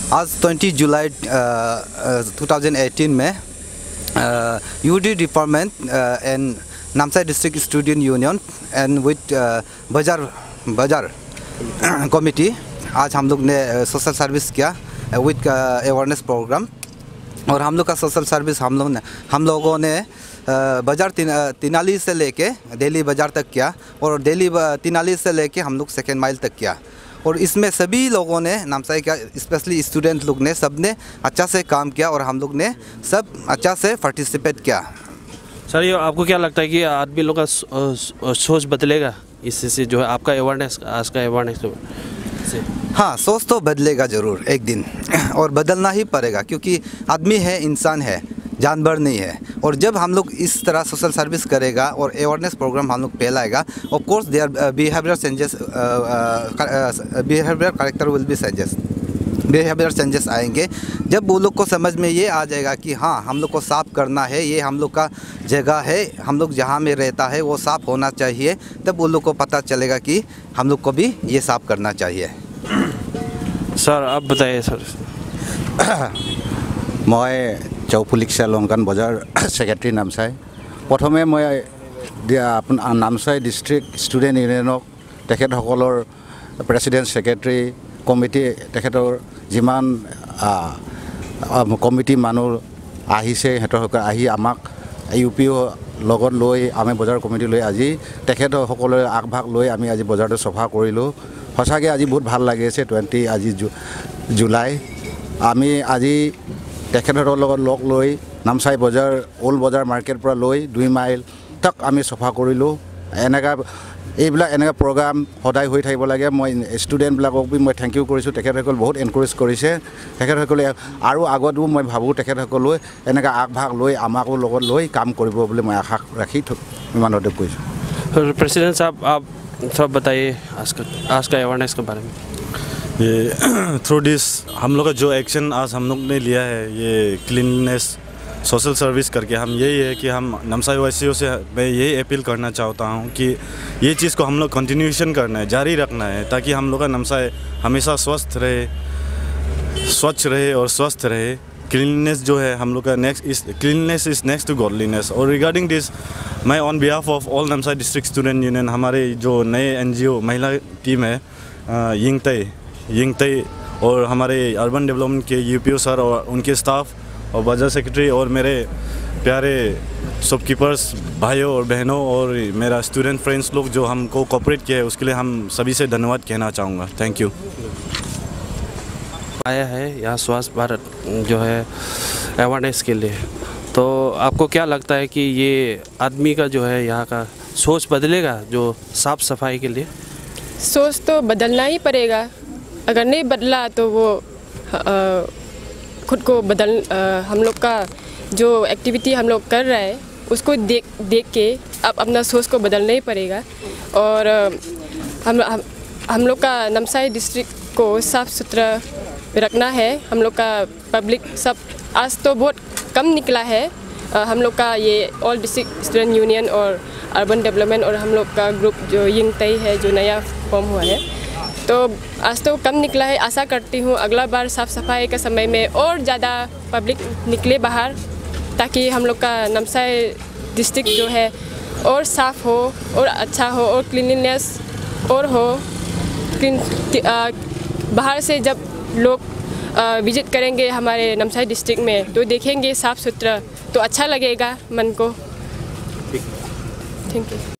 आज 20 जुलाई 2018 में UD department and Namsai district student union and with बाजार कमिटी आज हम लोग ने सोशल सर्विस किया विद अवेयरनेस प्रोग्राम। और हम लोग का सोशल सर्विस हम लोगों ने बाजार तिनाली से लेके दिल्ली बाज़ार तक किया और दिल्ली तिनाली से लेके हम लोग सेकेंड माइल तक किया। और इसमें सभी लोगों ने नामसाई का स्पेशली स्टूडेंट लोग ने सब ने अच्छा से काम किया और हम लोग ने सब अच्छा से पार्टिसिपेट किया। सर, ये आपको क्या लगता है कि आदमी लोग का सोच बदलेगा इससे, जो है आपका अवेयरनेस, आज का अवेयरनेस से? हाँ, सोच तो बदलेगा ज़रूर एक दिन और बदलना ही पड़ेगा, क्योंकि आदमी है, इंसान है, जानवर नहीं है। और जब हम लोग इस तरह सोशल सर्विस करेगा और अवेयरनेस प्रोग्राम हम लोग फैलाएगा, of course their behaviour changes, behaviour character will be changes, behaviour changes आएंगे। जब वो लोग को समझ में ये आ जाएगा कि हाँ, हम लोग को साफ़ करना है, ये हम लोग का जगह है, हम लोग जहाँ में रहता है वो साफ़ होना चाहिए, तब वो लोग को पता चलेगा कि हम लोग को भी ये साफ़ करना चाहिए। सर, आप बताइए सर। मैं चौफुलिक्सा लंकान बजार सेक्रेटरी नामसाई। प्रथमे मैं नामसाई डिस्ट्रिक्ट स्टूडेंट यूनियनक तेखेतসকলৰ प्रेसिडेंट सेक्रेटरी कमिटी तेखेतर जिमान कमिटी मानुह आहिसे हेतक आहि आमाक यूपीओ लगत লৈ आमी बजार कमिटी লৈ আজি तेखेतসকলৰ আগভাগ লৈ আমি আজি বজাৰটো সফা কৰিলোঁ। সঁচাকৈ আজি বহুত ভাল লাগিছে। 20 আজি জুলাই আমি আজি তেখেতৰ লগত লগ লৈ নামসাই বজাৰ ওল্ড বজাৰ মাৰ্কেট পৰা লৈ 2 মাইল তক আমি সফা কৰিলোঁ। এনেকা প্ৰগ্ৰাম সদায় হৈ থাকিব লাগে। মই ষ্টুডেণ্টবিলাকক মই থেংক ইউ কৰিছোঁ। তেখেতসকল বহুত এনকাৰেজ কৰিছে। তেখেতসকলে আৰু আগতো মই ভাবোঁ তেখেতসকলে এনেকা আগভাগ লৈ আমাকো লগত লৈ কাম কৰিব বুলি মই আশা ৰাখি ইমানতে কৈছোঁ। प्रेसिडेंट साहब, आप सब बताइए आज का अवेयरनेस के बारे में। ये थ्रू दिस हम लोग का जो एक्शन आज हम लोग ने लिया है, ये क्लीननेस सोशल सर्विस करके, हम यही है कि हम नामसाई वासियों से मैं यही अपील करना चाहता हूँ कि ये चीज़ को हम लोग कंटिन्यूएशन करना है, जारी रखना है, ताकि हम लोग का नामसाई हमेशा स्वच्छ रहे और स्वस्थ रहे। क्लीननेस जो है हम लोग का cleanness is next to godliness. और रिगार्डिंग दिस, मैं on behalf of all Namsai district student union, हमारे जो नए NGO महिला टीम है यिंगतई और हमारे अर्बन डेवलपमेंट के UPO सर और उनके स्टाफ और बाजार सेक्रेटरी और मेरे प्यारे शॉपकीपर्स भाइयों और बहनों और मेरा स्टूडेंट फ्रेंड्स लोग जो हमको कोऑपरेट किया है, उसके लिए हम सभी से धन्यवाद कहना चाहूँगा। Thank you. आया है यहाँ स्वास्थ्य भारत जो है अवेयरनेस के लिए, तो आपको क्या लगता है कि ये आदमी का जो है यहाँ का सोच बदलेगा जो साफ़ सफाई के लिए? सोच तो बदलना ही पड़ेगा। अगर नहीं बदला तो वो खुद को हम लोग का जो एक्टिविटी हम लोग कर रहे हैं उसको देख के अब अपना सोच को बदलना ही पड़ेगा। और हम लोग का नामसाई डिस्ट्रिक्ट को साफ़ सुथरा रखना है। हम लोग का पब्लिक सब आज तो बहुत कम निकला है। हम लोग का ये ऑल डिस्ट्रिक्ट स्टूडेंट यूनियन और अर्बन डेवलपमेंट और हम लोग का ग्रुप जो यिंगतई है, जो नया फॉर्म हुआ है, तो आज तो कम निकला है। आशा करती हूँ अगला बार साफ़ सफाई के समय में और ज़्यादा पब्लिक निकले बाहर, ताकि हम लोग का नामसाई डिस्ट्रिक्ट जो है और साफ़ हो और अच्छा हो और क्लीनलीनेस और हो। बाहर से जब लोग विजिट करेंगे हमारे नामसाई डिस्ट्रिक्ट में तो देखेंगे साफ़ सुथरा, तो अच्छा लगेगा मन को। Thank you.